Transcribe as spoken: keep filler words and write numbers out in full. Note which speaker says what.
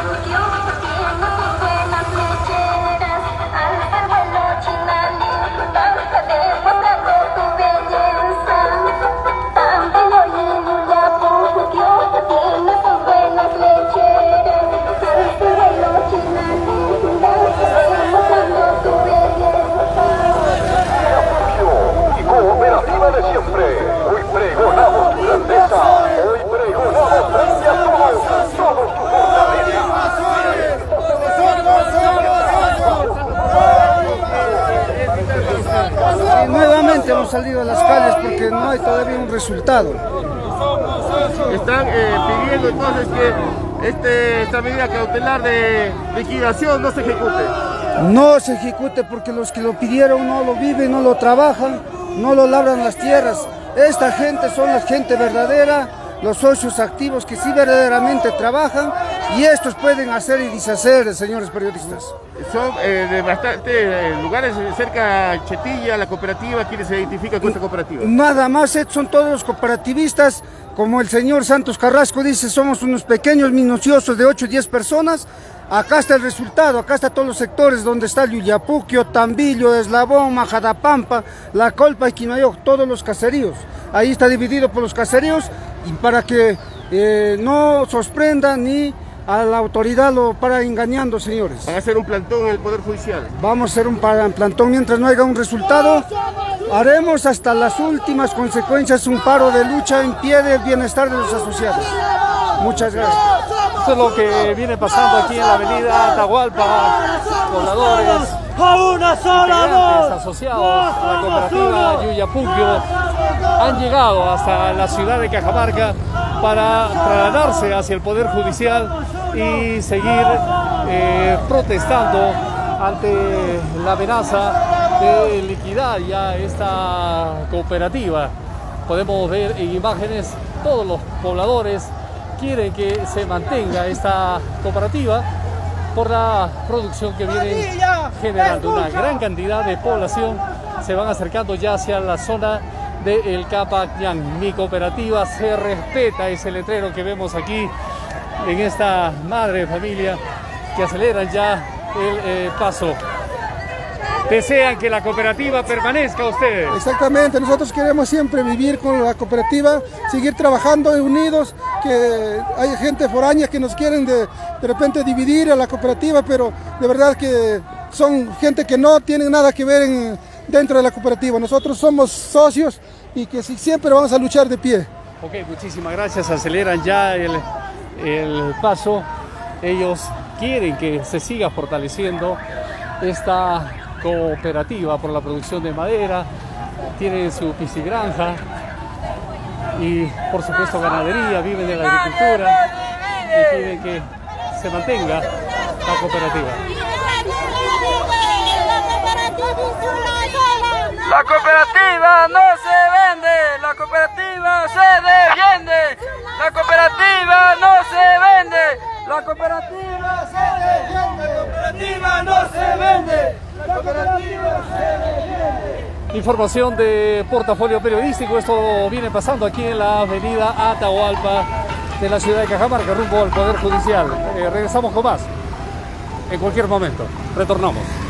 Speaker 1: Nuevamente hemos salido a las calles porque no hay todavía un resultado.
Speaker 2: Están eh, pidiendo entonces que este, esta medida cautelar de liquidación no se ejecute.
Speaker 1: No se ejecute porque los que lo pidieron no lo viven, no lo trabajan, no lo labran las tierras. Esta gente son la gente verdadera, los socios activos que sí verdaderamente trabajan, y estos pueden hacer y deshacer, señores periodistas.
Speaker 2: Son eh, de bastantes eh, lugares cerca a Chetilla, la cooperativa. ¿Quiénes se identifican con esta cooperativa?
Speaker 1: Nada más, estos son todos los cooperativistas, como el señor Santos Carrasco dice, somos unos pequeños minuciosos de ocho o diez personas. Acá está el resultado, acá está todos los sectores donde está Llullapuquio, Tambillo, Eslabón, Majadapampa, La Colpa y Quinayo, todos los caseríos. Ahí está dividido por los caseríos, y para que eh, no sorprenda ni a la autoridad lo para engañando, señores.
Speaker 2: ¿Van a hacer un plantón en el Poder Judicial?
Speaker 1: Vamos a hacer un plantón mientras no haya un resultado. Haremos hasta las últimas consecuencias un paro de lucha en pie del bienestar de los asociados. Muchas gracias.
Speaker 3: Esto es lo que viene pasando aquí en la avenida Atahualpa. Pobladores,
Speaker 4: a una sola voz,
Speaker 3: asociados a la cooperativa Llullapuquio han llegado hasta la ciudad de Cajamarca para trasladarse hacia el Poder Judicial y seguir eh, protestando ante la amenaza de liquidar ya esta cooperativa. Podemos ver en imágenes todos los pobladores quieren que se mantenga esta cooperativa por la producción que viene generando. Una gran cantidad de población se van acercando ya hacia la zona de El Capacñán. Mi cooperativa se respeta, ese letrero que vemos aquí en esta madre de familia que aceleran ya el eh, paso. Desean que la cooperativa permanezca ustedes.
Speaker 5: Exactamente, nosotros queremos siempre vivir con la cooperativa, seguir trabajando unidos, que hay gente foránea que nos quieren de, de repente dividir a la cooperativa, pero de verdad que son gente que no tienen nada que ver en, dentro de la cooperativa. Nosotros somos socios y que siempre vamos a luchar de pie.
Speaker 3: Ok, muchísimas gracias. Aceleran ya el, el paso. Ellos quieren que se siga fortaleciendo esta cooperativa por la producción de madera, tienen su piscigranja y por supuesto ganadería, viven de la agricultura y piden que se mantenga la cooperativa.
Speaker 6: La cooperativa no se vende, la cooperativa se defiende, la cooperativa no se vende, la cooperativa se defiende, la cooperativa no se vende.
Speaker 3: Información de Portafolio Periodístico. Esto viene pasando aquí en la avenida Atahualpa de la ciudad de Cajamarca, rumbo al Poder Judicial. Eh, regresamos con más en cualquier momento. Retornamos.